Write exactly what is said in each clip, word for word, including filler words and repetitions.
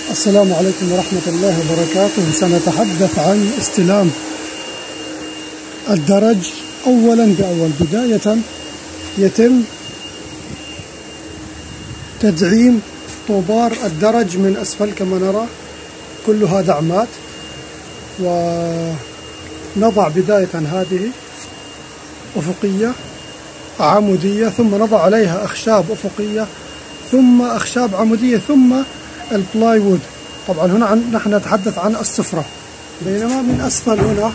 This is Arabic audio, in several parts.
السلام عليكم ورحمة الله وبركاته. سنتحدث عن استلام الدرج أولا بأول. بداية يتم تدعيم طوبار الدرج من أسفل كما نرى، كلها دعمات، ونضع بداية هذه أفقية عمودية، ثم نضع عليها أخشاب أفقية، ثم أخشاب عمودية، ثم البلاي وود. طبعا هنا نحن نتحدث عن السفرة، بينما من أسفل هنا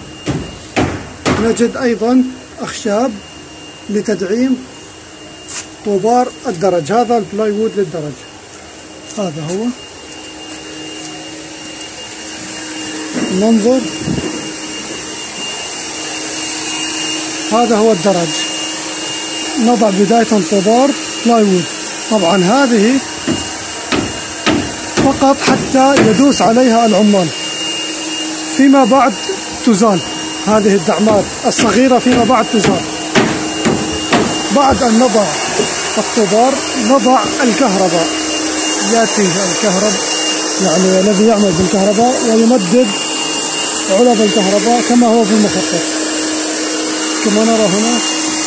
نجد أيضا أخشاب لتدعيم طوبار الدرج. هذا البلاي وود للدرج، هذا هو. ننظر، هذا هو الدرج. نضع بداية طوبار بلاي وود. طبعا هذه فقط حتى يدوس عليها العمال، فيما بعد تزال. هذه الدعمات الصغيرة فيما بعد تزال. بعد أن نضع الطوبار نضع الكهرباء. يأتي الكهرباء يعني الذي يعمل بالكهرباء ويمدد علب الكهرباء كما هو في المخطط كما نرى هنا.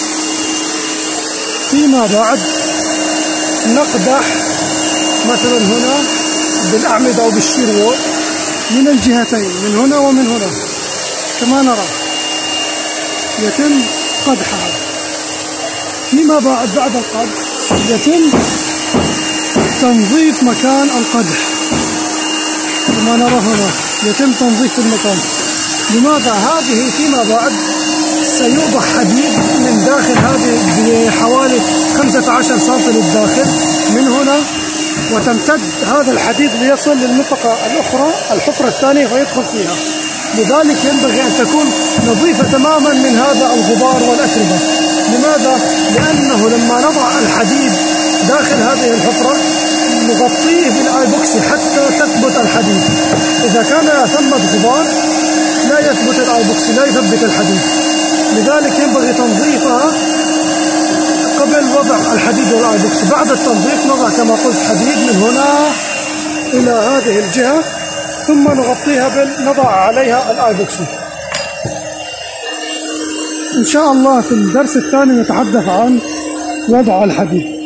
فيما بعد نقدح مثلا هنا بالأعمدة أو بالشيروو من الجهتين، من هنا ومن هنا كما نرى، يتم قدحها. فيما بعد بعد القدح يتم تنظيف مكان القدح كما نرى هنا، يتم تنظيف المكان. لماذا؟ هذه فيما بعد سيوضع حديد من داخل هذه بحوالي خمسة عشر سنتي للداخل من هنا، وتمتد هذا الحديد ليصل للمنطقة الأخرى الحفرة الثانية ويدخل فيها. لذلك ينبغي أن تكون نظيفة تماما من هذا الغبار والأتربة. لماذا؟ لأنه لما نضع الحديد داخل هذه الحفرة نغطيه بالآيبوكسي حتى تثبت الحديد. إذا كان ثمة غبار لا يثبت الآيبوكسي، لا يثبت الحديد. لذلك ينبغي تنظيفها قبل وضع الحديد والآيبوكسي. بعد التنظيف نضع كما قلت حديد من هنا إلى هذه الجهة، ثم نغطيها بال نضع عليها الآيبوكسي. إن شاء الله في الدرس الثاني نتحدث عن وضع الحديد.